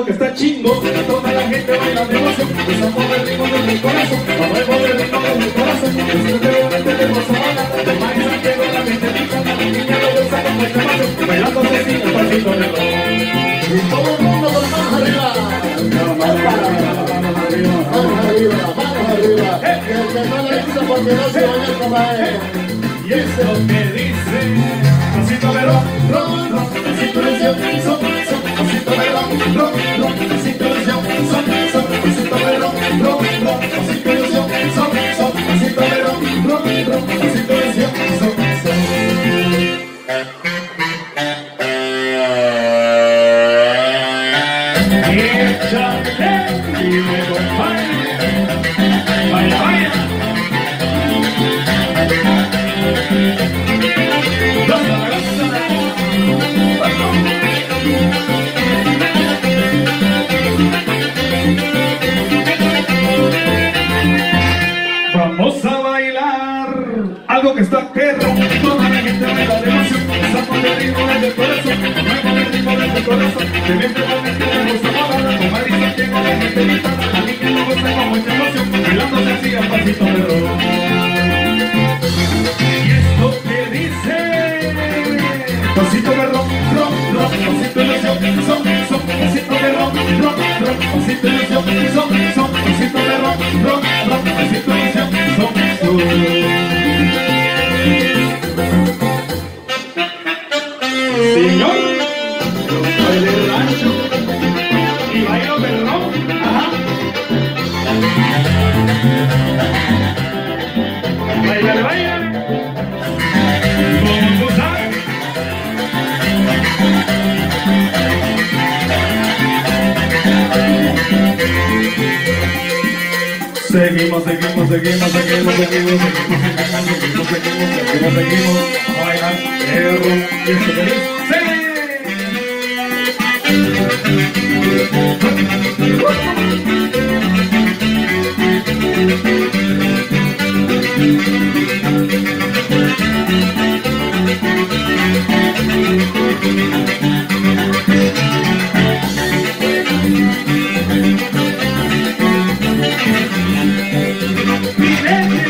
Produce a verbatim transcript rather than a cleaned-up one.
que está chingo, toda la gente baila de emoción, estamos el ritmo de mi corazón, vamos el ritmo de mi corazón, definitivamente de gozo bailando, de Mari Santiago, la mente rica, la niña lo goza con mucha pasión, bailando sin el pasito de rock. Y todo el mundo con manos arriba, manos arriba, manos arriba, manos arriba, que el que no le gusta porque no se baila como él. Y eso es lo que dice, pasito de rock, rock, rock, pasito de son, son, son, pasito de rock, rock, rock, pasito de son, son, son, pasito de rock, rock, rock, pasito de son, son, son, pasito de rock, rock, rock, pasito de son, son, son. Échale y luego baila, baila, baila. Vamos a bailar algo que está perro, toda la gente baila de emoción, saco de ritmo desde el corazón, muevo el ritmo desde el corazón, de viento con el que me gusta bailar, con Mari Santiago la gente grita, la niña no goza con mucha emoción, bailando así a pasito de rock. Y esto que dice, pasito de rock, rock, rock, pasito de son, son, son, pasito de rock, rock, rock, pasito de son, son, son, pasito de rock, rock, rock, pasito de son, son, son. Señor, yo soy del rancho y bailo del rock, ajá. Bailale, bailale. ¿Cómo tú sabes? Seguimos, seguimos, seguimos, seguimos, seguimos, seguimos, seguimos, seguimos, seguimos, seguimos, seguimos, a bailar el rock y esto que dice. Miren